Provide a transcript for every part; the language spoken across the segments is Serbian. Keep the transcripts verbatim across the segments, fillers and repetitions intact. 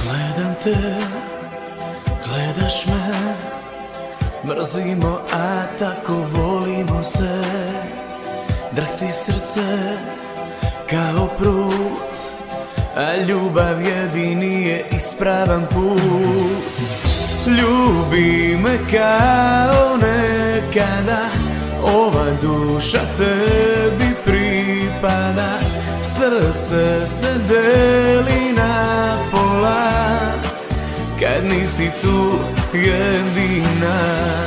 Gledam te, gledaš me, mrzimo, a tako volimo se. Drhti srce kao prut, a ljubav jedini je ispravan put. Ljubi me kao nekada, ova duša tebi pripada. Srce se deli na pola, kad nisi tu jedina.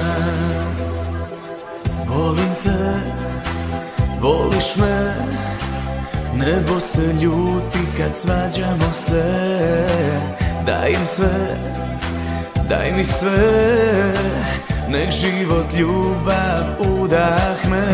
Volim te, voliš me, nebo se ljuti kad svađamo se. Daj im sve, daj mi sve, nek život ljubav udahne.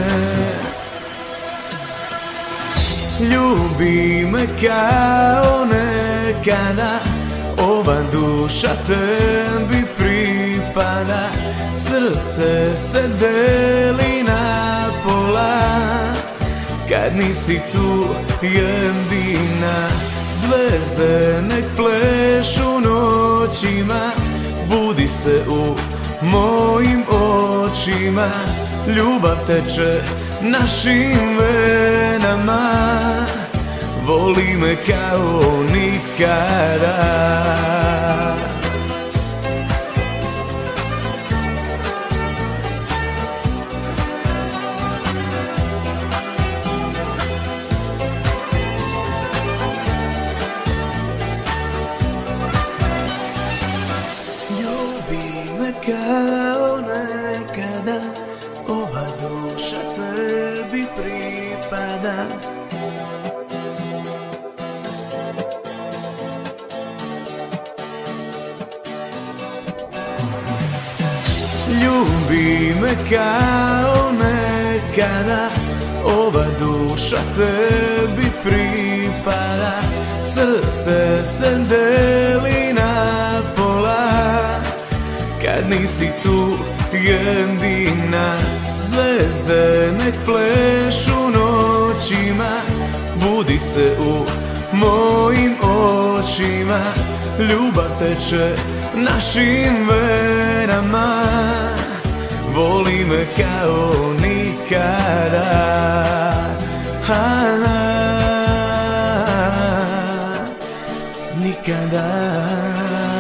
Ljubi me kao nekada, ova duša tebi pripada. Srce se deli na pola, kad nisi tu jedina. Zvezde nek plešu noćima, budi se u mojim očima. Ljubav teče našim venama, voli me kao nikada. Ljubi me kao nekada, ova duša tebi pripada. Ljubi me kao nekada, ova duša tebi pripada. Srce se deli na pola, kad nisi tu jedina. Zvezde nek plešu noćima, budi se u mojim očima. Ljubav teče našim venama, voli me kao nikada. Nikada.